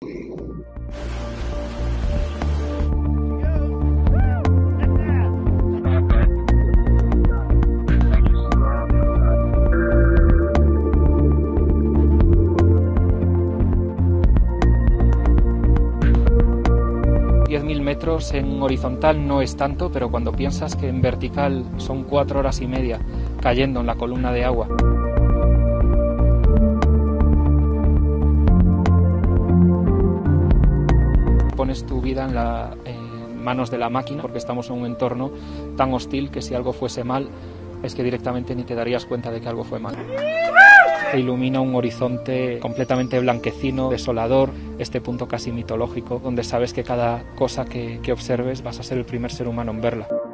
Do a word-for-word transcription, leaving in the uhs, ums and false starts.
diez mil metros en horizontal no es tanto, pero cuando piensas que en vertical son cuatro horas y media cayendo en la columna de agua. Pones tu vida en, la, en manos de la máquina, porque estamos en un entorno tan hostil que si algo fuese mal, es que directamente ni te darías cuenta de que algo fue mal. Te ilumina un horizonte completamente blanquecino, desolador, este punto casi mitológico, donde sabes que cada cosa que, que observes vas a ser el primer ser humano en verla.